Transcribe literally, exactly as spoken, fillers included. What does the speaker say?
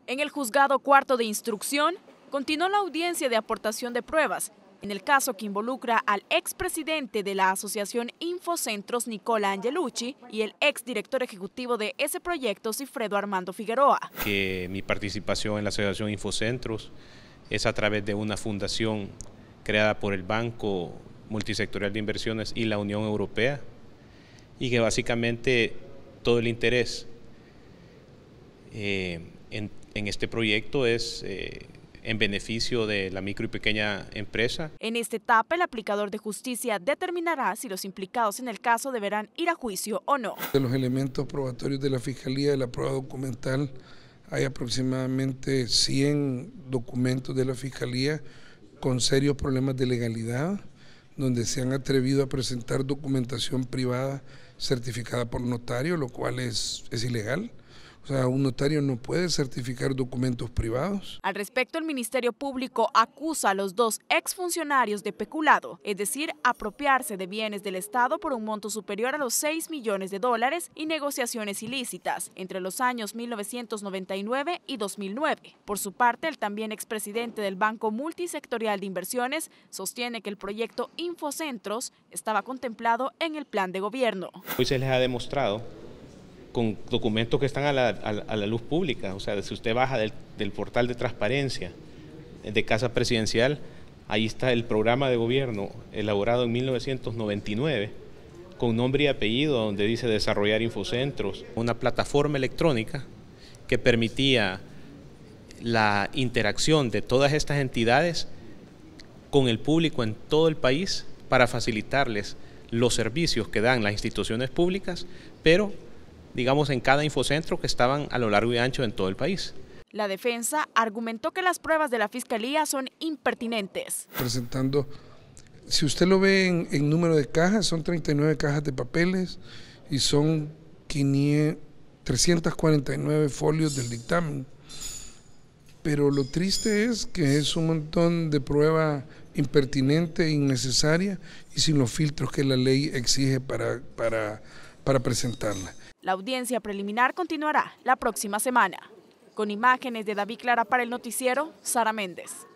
En el juzgado cuarto de instrucción, continuó la audiencia de aportación de pruebas en el caso que involucra al expresidente de la asociación Infocentros, Nicola Angelucci, y el exdirector ejecutivo de ese proyecto, Cifredo Armando Figueroa. Que mi participación en la asociación Infocentros es a través de una fundación creada por el Banco Multisectorial de Inversiones y la Unión Europea, y que básicamente todo el interés eh, en, en este proyecto es eh, en beneficio de la micro y pequeña empresa. En esta etapa, el aplicador de justicia determinará si los implicados en el caso deberán ir a juicio o no. De los elementos probatorios de la Fiscalía de la prueba documental, hay aproximadamente cien documentos de la Fiscalía con serios problemas de legalidad, donde se han atrevido a presentar documentación privada certificada por notario, lo cual es, es ilegal. O sea, un notario no puede certificar documentos privados. Al respecto, el Ministerio Público acusa a los dos exfuncionarios de peculado, es decir, apropiarse de bienes del Estado por un monto superior a los seis millones de dólares y negociaciones ilícitas entre los años mil novecientos noventa y nueve y dos mil nueve. Por su parte, el también expresidente del Banco Multisectorial de Inversiones sostiene que el proyecto Infocentros estaba contemplado en el plan de gobierno. Hoy se les ha demostrado con documentos que están a la, a, la, a la luz pública, o sea, si usted baja del, del portal de transparencia de Casa Presidencial, ahí está el programa de gobierno elaborado en mil novecientos noventa y nueve, con nombre y apellido, donde dice desarrollar Infocentros. Una plataforma electrónica que permitía la interacción de todas estas entidades con el público en todo el país para facilitarles los servicios que dan las instituciones públicas, pero digamos en cada infocentro que estaban a lo largo y ancho en todo el país. La defensa argumentó que las pruebas de la Fiscalía son impertinentes. Presentando, si usted lo ve en, en número de cajas, son treinta y nueve cajas de papeles y son trescientos cuarenta y nueve folios del dictamen. Pero lo triste es que es un montón de prueba impertinente, innecesaria y sin los filtros que la ley exige para, para, para presentarla. La audiencia preliminar continuará la próxima semana. Con imágenes de David Clara para el noticiero, Sara Méndez.